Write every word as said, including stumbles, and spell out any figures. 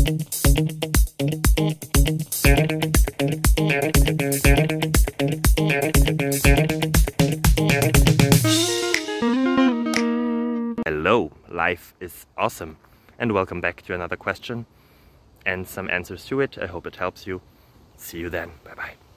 Hello, life is awesome, and welcome back to another question and some answers to it. I hope it helps you. See you then. Bye bye.